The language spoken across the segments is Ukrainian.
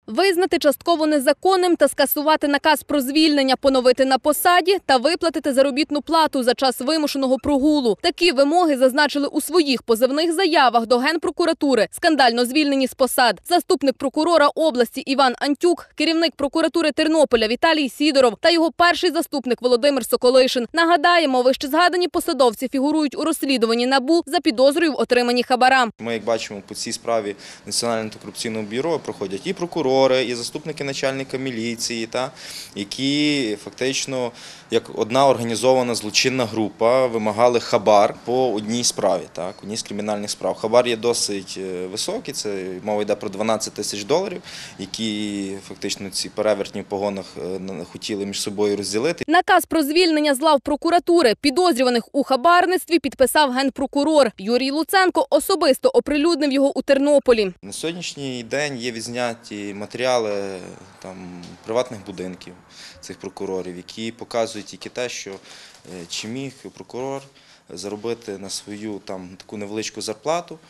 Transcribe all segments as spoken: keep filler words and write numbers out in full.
Визнати частково незаконним та скасувати наказ про звільнення, поновити на посаді та виплатити заробітну плату за час вимушеного прогулу. Такі вимоги зазначили у своїх позовних заявах до Генпрокуратури скандально звільнені з посад. Заступник прокурора області Іван Антюк, керівник прокуратури Тернополя Віталій Сідоров та його перший заступник Володимир Соколишин. Нагадаємо, вищезгадані посадовці фігурують у розслідуванні НАБУ за підозрою в отриманні хабара. Ми, як бачимо, по цій справі Національного антикорупційного бюро проходять і прокурори, і заступники начальника міліції, та, які фактично, як одна організована злочинна група, вимагали хабар по одній справі, так, одній з кримінальних справ. Хабар є досить високий, це мова йде про дванадцять тисяч доларів, які фактично ці перевертні в погонах хотіли між собою розділити. Наказ про звільнення з лав прокуратури підозрюваних у хабарництві підписав генпрокурор. Юрій Луценко особисто оприлюднив його у Тернополі. На сьогоднішній день є відзняті матеріали там, приватних будинків цих прокурорів, які показують тільки те, що чи міг прокурор заробити на свою там, таку невеличку зарплату,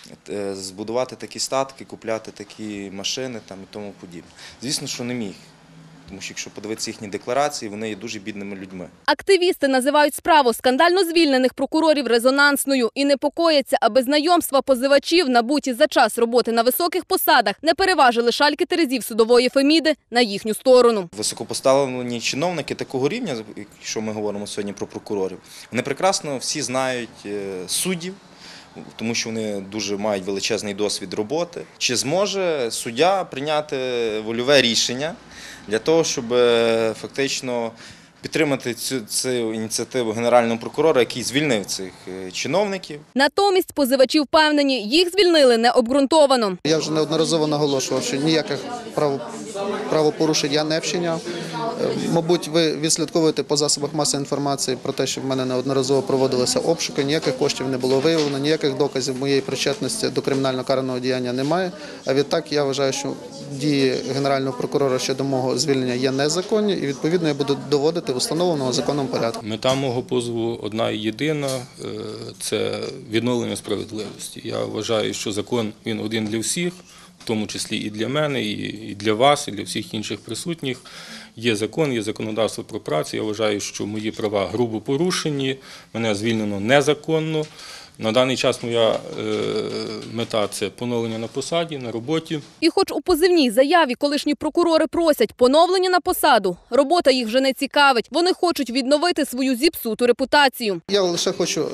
збудувати такі статки, купляти такі машини там, і тому подібне. Звісно, що не міг. Тому що, якщо подивитися їхні декларації, вони є дуже бідними людьми. Активісти називають справу скандально звільнених прокурорів резонансною і непокояться, аби знайомства позивачів, набуті за час роботи на високих посадах, не переважили шальки терезів судової Феміди на їхню сторону. Високопоставлені чиновники такого рівня, якщо ми говоримо сьогодні про прокурорів, вони прекрасно всі знають суддів, тому що вони дуже мають величезний досвід роботи. Чи зможе суддя прийняти вольове рішення для того, щоб фактично підтримати цю, цю ініціативу генерального прокурора, який звільнив цих чиновників? Натомість позивачі впевнені, їх звільнили необґрунтовано. Я вже неодноразово наголошував, що ніяких прав... правопорушень я не вчиняв. Мабуть, ви відслідковуєте по засобах масової інформації про те, що в мене неодноразово проводилися обшуки, ніяких коштів не було виявлено, ніяких доказів моєї причетності до кримінального карного діяння немає. А відтак я вважаю, що дії генерального прокурора щодо мого звільнення є незаконні і, відповідно, я буду доводити в установленому законом порядку. Мета мого позову одна і єдина – це відновлення справедливості. Я вважаю, що закон він один для всіх, в тому числі і для мене, і для вас, і для всіх інших присутніх. Є закон, є законодавство про працю. Я вважаю, що мої права грубо порушені, мене звільнено незаконно. На даний час моя е, мета – це поновлення на посаді, на роботі. І хоч у позивній заяві колишні прокурори просять поновлення на посаду, робота їх вже не цікавить. Вони хочуть відновити свою зіпсуту репутацію. Я лише хочу,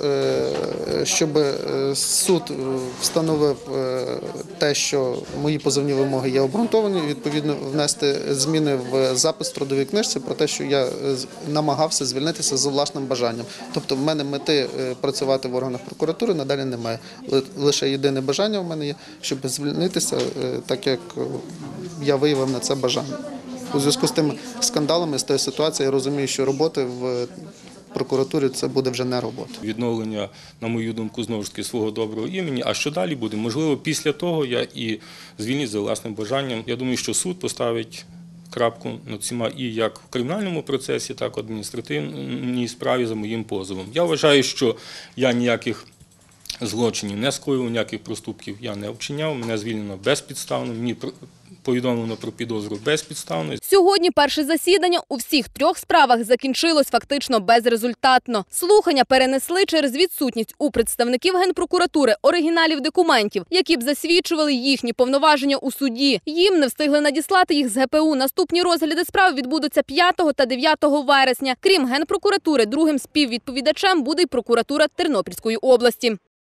щоб суд встановив те, що мої позовні вимоги є обґрунтовані, відповідно внести зміни в запис в трудовій книжці про те, що я намагався звільнитися за власним бажанням. Тобто в мене мети працювати в органах прокуратури надалі немає. Лише єдине бажання в мене є, щоб звільнитися, так як я виявив на це бажання. У зв'язку з тими скандалами, з тією ситуацією, я розумію, що роботи в прокуратурі це буде вже не робота. Відновлення, на мою думку, знову ж таки свого доброго імені. А що далі буде? Можливо, після того я і звільнюсь за власним бажанням. Я думаю, що суд поставить крапку над всіма і як в кримінальному процесі, так і в адміністративній справі за моїм позовом. Я вважаю, що я ніяких злочинів не скоїв, ніяких проступків я не вчиняв, мене звільнено безпідставно, мені повідомлено про підозру безпідставно. Сьогодні перше засідання у всіх трьох справах закінчилось фактично безрезультатно. Слухання перенесли через відсутність у представників Генпрокуратури оригіналів документів, які б засвідчували їхні повноваження у суді. Їм не встигли надіслати їх з ге пе у. Наступні розгляди справ відбудуться п'ятого та дев'ятого вересня. Крім Генпрокуратури, другим співвідповідачем буде й прокуратура Тернопільської області.